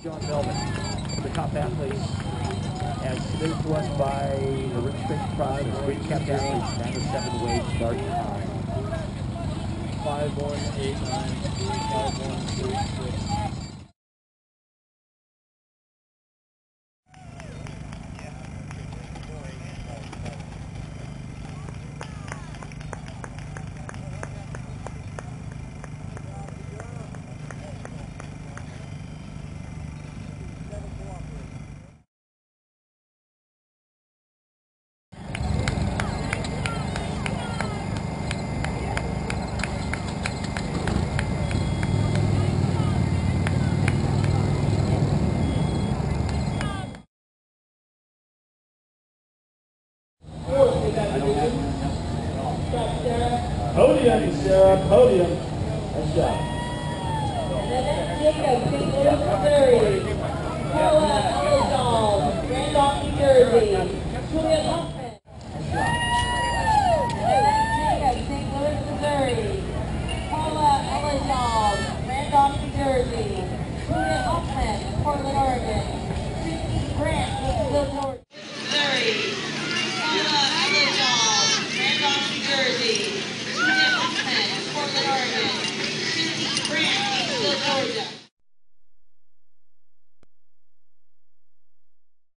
John Melvin, the top athlete, as submitted to us by the Rich Springs Pride of Green Capped Athletes, 907 weight start time. 5189, 5136. Podium, Sarah, podium. Nice job. Jacob, St. Louis, Missouri. Paula Elizalde, Randolph, New Jersey.